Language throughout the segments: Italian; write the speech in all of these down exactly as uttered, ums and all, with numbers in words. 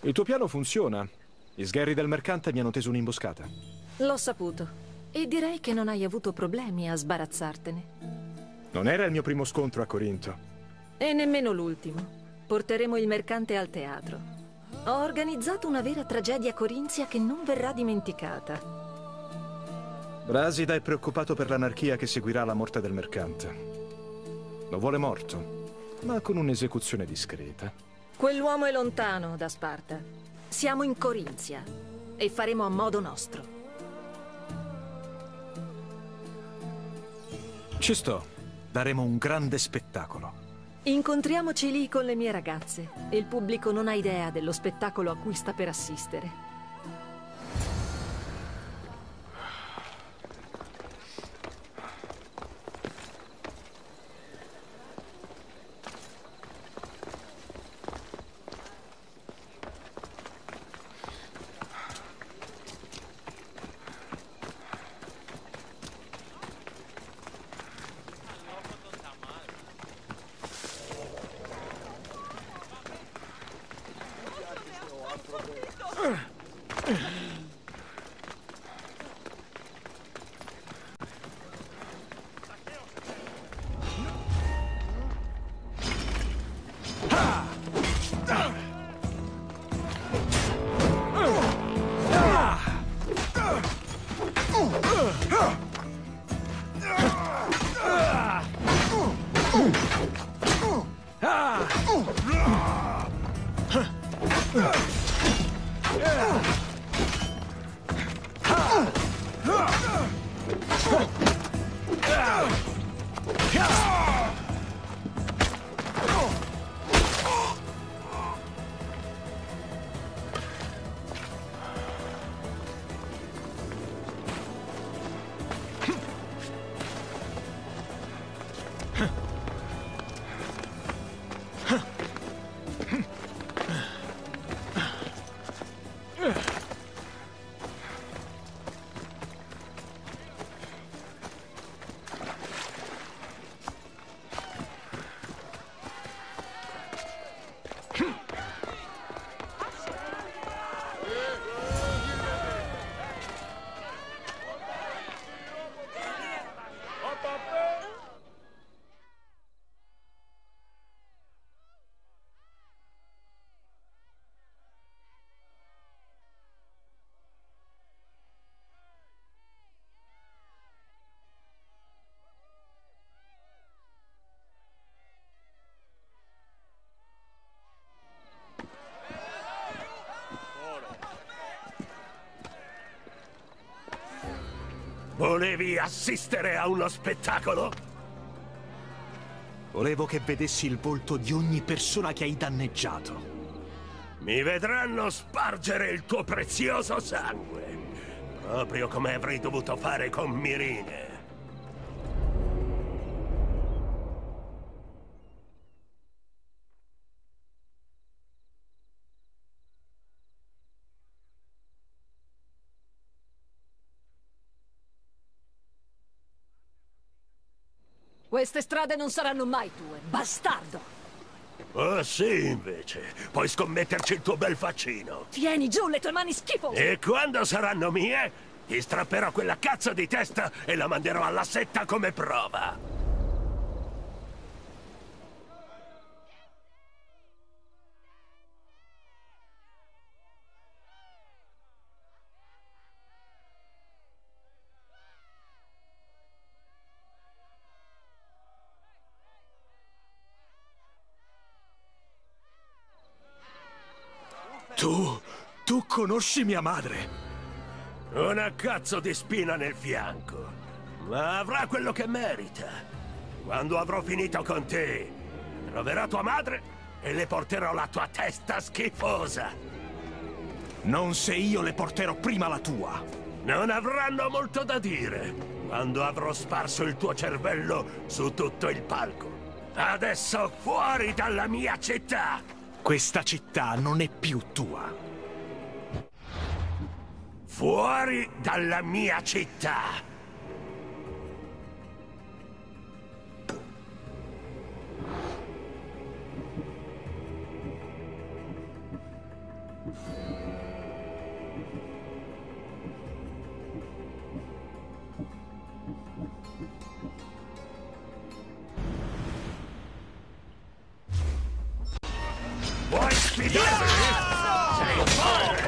Il tuo piano funziona. Gli sgherri del mercante mi hanno teso un'imboscata. L'ho saputo. E direi che non hai avuto problemi a sbarazzartene. Non era il mio primo scontro a Corinto. E nemmeno l'ultimo. Porteremo il mercante al teatro. Ho organizzato una vera tragedia corinzia che non verrà dimenticata. Brasida è preoccupato per l'anarchia che seguirà la morte del mercante. Lo vuole morto, ma con un'esecuzione discreta. Quell'uomo è lontano da Sparta. Siamo in Corinzia e faremo a modo nostro. Ci sto. Daremo un grande spettacolo. Incontriamoci lì con le mie ragazze. Il pubblico non ha idea dello spettacolo a cui sta per assistere. Volevi assistere a uno spettacolo? Volevo che vedessi il volto di ogni persona che hai danneggiato. Mi vedranno spargere il tuo prezioso sangue, proprio come avrei dovuto fare con Mirine. Queste strade non saranno mai tue, bastardo! Oh sì, invece. Puoi scommetterci il tuo bel faccino. Tieni giù le tue mani schifose! E quando saranno mie, ti strapperò quella cazzo di testa e la manderò alla setta come prova. Tu... tu conosci mia madre? Una cazzo di spina nel fianco. Ma avrà quello che merita. Quando avrò finito con te, troverò tua madre e le porterò la tua testa schifosa. Non se io le porterò prima la tua. Non avranno molto da dire quando avrò sparso il tuo cervello su tutto il palco. Adesso fuori dalla mia città! Questa città non è più tua. Fuori dalla mia città! Vuoi sfidarmi? Sei forte!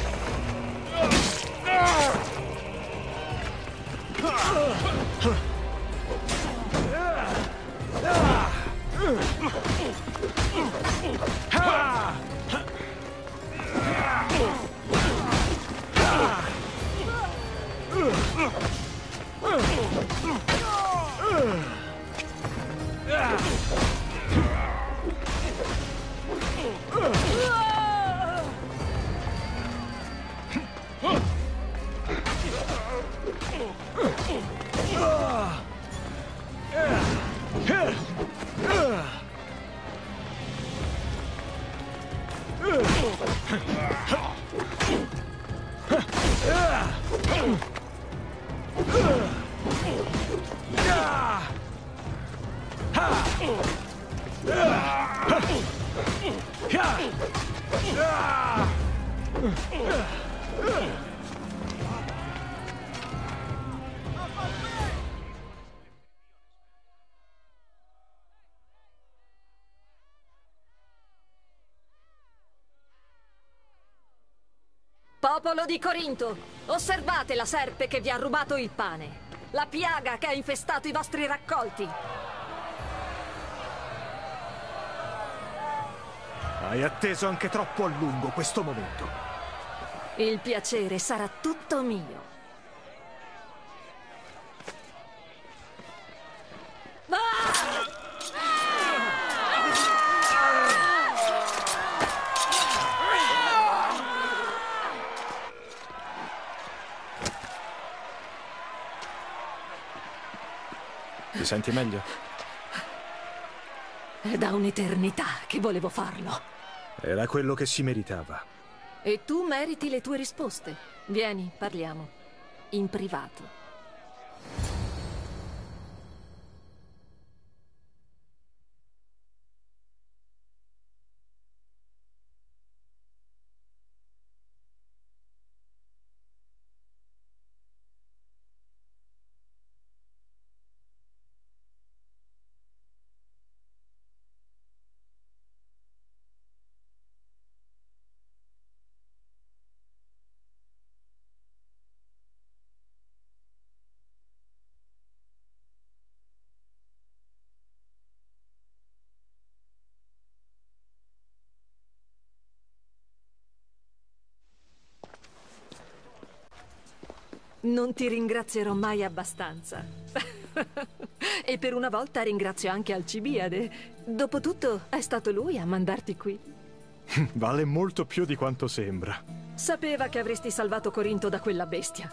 Popolo di Corinto, osservate la serpe che vi ha rubato il pane, la piaga che ha infestato i vostri raccolti. Hai atteso anche troppo a lungo questo momento. Il piacere sarà tutto mio. Ti senti meglio? È da un'eternità che volevo farlo. Era quello che si meritava. E tu meriti le tue risposte. Vieni, parliamo. In privato. Non ti ringrazierò mai abbastanza. E per una volta ringrazio anche Alcibiade. Dopotutto, è stato lui a mandarti qui. Vale molto più di quanto sembra. Sapeva che avresti salvato Corinto da quella bestia.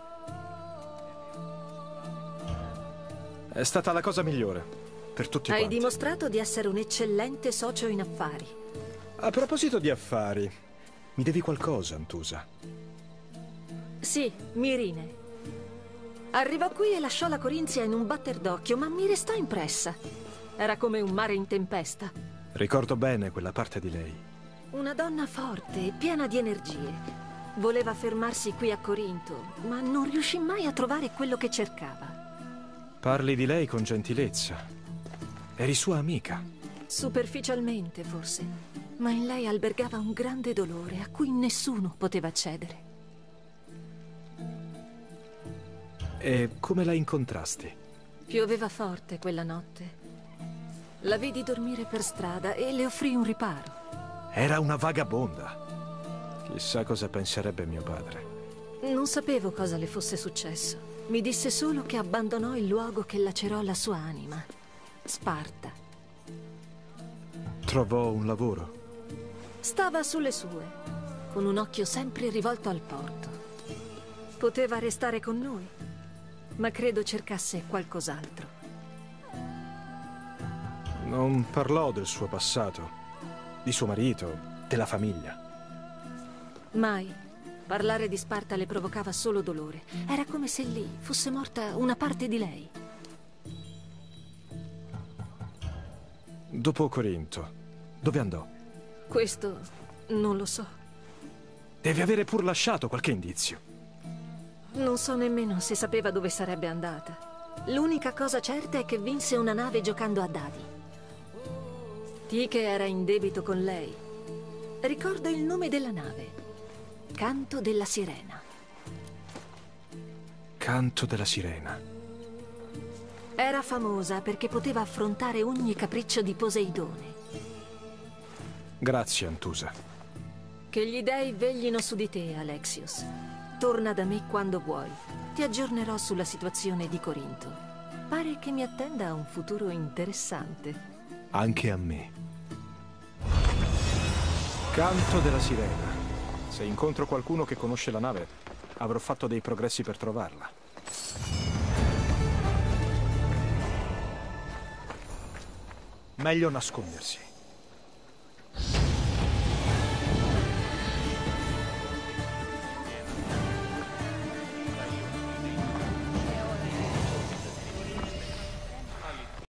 È stata la cosa migliore, per tutti Hai quanti. dimostrato di essere un eccellente socio in affari. A proposito di affari, mi devi qualcosa, Antusa. Sì, Mirine. Arrivò qui e lasciò la Corinzia in un batter d'occhio, ma mi restò impressa. Era come un mare in tempesta. Ricordo bene quella parte di lei. Una donna forte e piena di energie. Voleva fermarsi qui a Corinto, ma non riuscì mai a trovare quello che cercava. Parli di lei con gentilezza. Eri sua amica. Superficialmente, forse. Ma in lei albergava un grande dolore a cui nessuno poteva accedere. E come la incontrasti? Pioveva forte quella notte. La vidi dormire per strada e le offrì un riparo. Era una vagabonda. Chissà cosa penserebbe mio padre. Non sapevo cosa le fosse successo. Mi disse solo che abbandonò il luogo che lacerò la sua anima. Sparta. Trovò un lavoro. Stava sulle sue, con un occhio sempre rivolto al porto. Poteva restare con noi, ma credo cercasse qualcos'altro. Non parlò del suo passato, di suo marito, della famiglia. Mai. Parlare di Sparta le provocava solo dolore. Era come se lì fosse morta una parte di lei. Dopo Corinto, dove andò? Questo non lo so. Deve avere pur lasciato qualche indizio. Non so nemmeno se sapeva dove sarebbe andata. L'unica cosa certa è che vinse una nave giocando a dadi. Tyche era in debito con lei. Ricordo il nome della nave. Canto della Sirena. Canto della Sirena. Era famosa perché poteva affrontare ogni capriccio di Poseidone. Grazie, Antusa. Che gli dei veglino su di te, Alexios. Torna da me quando vuoi. Ti aggiornerò sulla situazione di Corinto. Pare che mi attenda un futuro interessante. Anche a me. Canto della Sirena. Se incontro qualcuno che conosce la nave, avrò fatto dei progressi per trovarla. Meglio nascondersi.